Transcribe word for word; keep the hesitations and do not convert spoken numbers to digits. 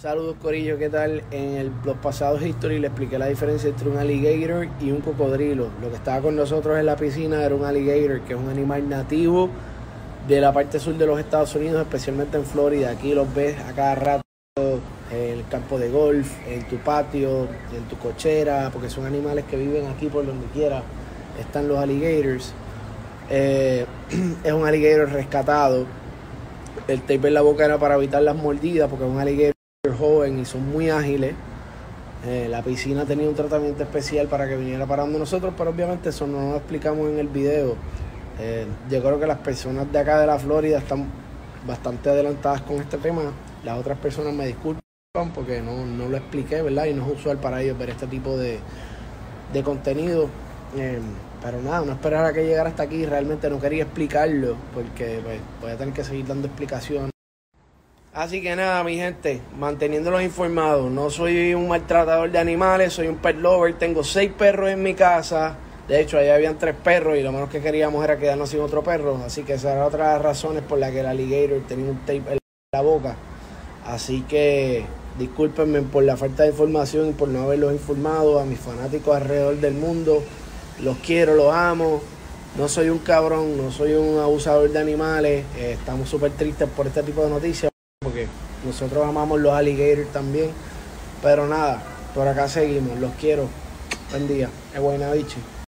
Saludos Corillo, ¿qué tal? En el, los pasados history le expliqué la diferencia entre un alligator y un cocodrilo. Lo que estaba con nosotros en la piscina era un alligator, que es un animal nativo de la parte sur de los Estados Unidos, especialmente en Florida. Aquí los ves a cada rato en el campo de golf, en tu patio, en tu cochera, porque son animales que viven aquí por donde quiera. Están los alligators. Eh, es un alligator rescatado. El tape en la boca era para evitar las mordidas, porque es un alligator joven y son muy ágiles. Eh, la piscina tenía un tratamiento especial para que viniera parando nosotros, pero obviamente eso no lo explicamos en el video. Eh, yo creo que las personas de acá de la Florida están bastante adelantadas con este tema. Las otras personas me disculpan porque no, no lo expliqué, ¿verdad? Y no es usual para ellos ver este tipo de, de contenido. Eh, pero nada, no esperar a que llegara hasta aquí. Realmente no quería explicarlo porque pues, voy a tener que seguir dando explicaciones. Así que nada, mi gente, manteniéndolos informados. No soy un maltratador de animales, soy un pet lover. Tengo seis perros en mi casa. De hecho, allá habían tres perros y lo menos que queríamos era quedarnos sin otro perro. Así que esa era otra de las razones por las que el alligator tenía un tape en la boca. Así que discúlpenme por la falta de información y por no haberlos informado. A mis fanáticos alrededor del mundo, los quiero, los amo. No soy un cabrón, no soy un abusador de animales. Eh, estamos súper tristes por este tipo de noticias, porque nosotros amamos los alligators también. Pero nada, por acá seguimos, los quiero. Buen día, es buena biche.